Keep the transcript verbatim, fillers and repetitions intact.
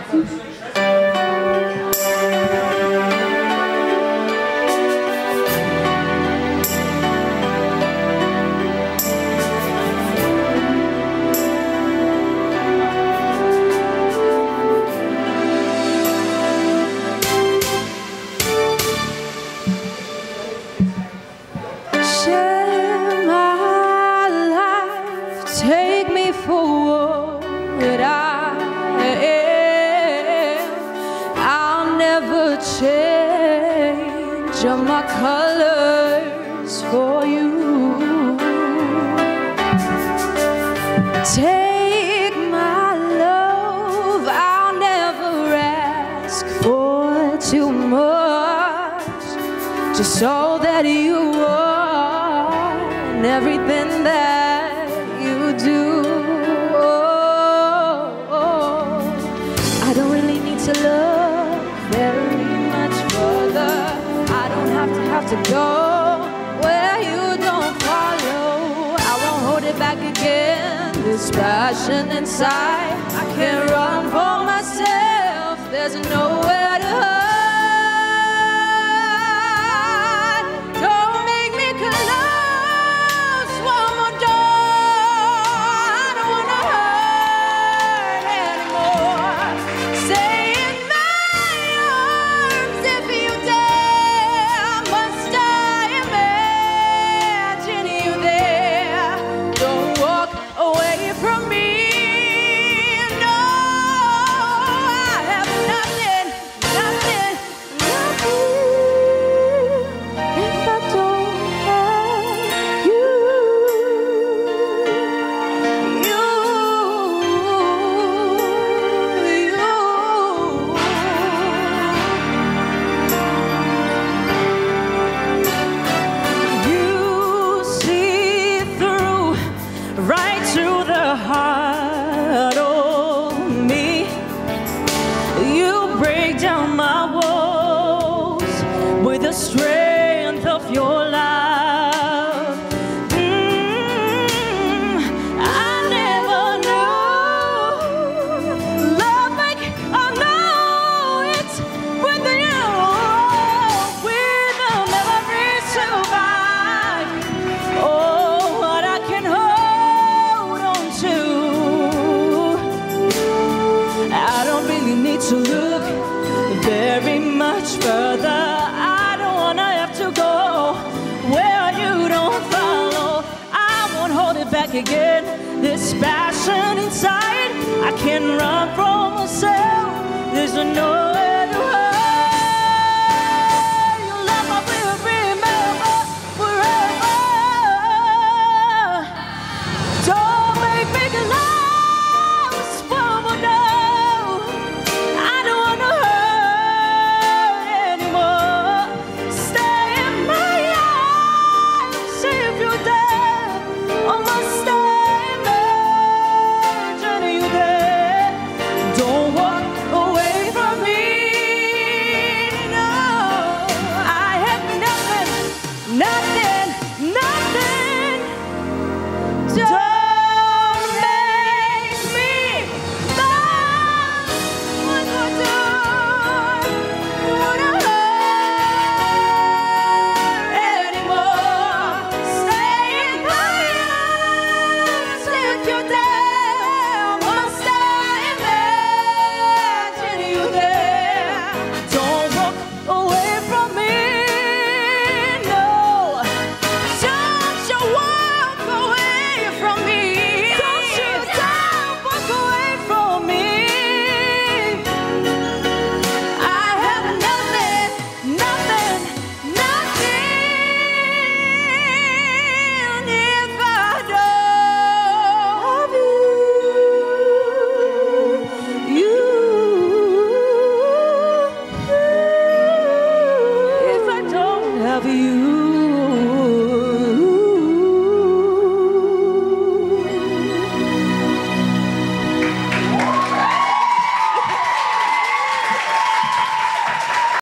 Take me for what I am. I'll never change all my colors for you. Take my love, I'll never ask for too much. Just all that you are and everything that do. Oh, oh. I don't really need to look very much further. I don't have to have to go where you don't follow. I won't hold it back again. This passion inside, I can't run for myself. There's nowhere to hide. Don't make me close one more door. Right to the heart of me. You break down my walls with the strength of your love. Mm, I never knew love like I know it with you. We will never survive. Oh, what I can hold. I don't really need to look very much further. I don't wanna have to go where you don't follow. I won't hold it back again. This passion inside, I can't run from myself. There's nowhere to hide. Your love I will remember forever. Don't make me glad. Love you.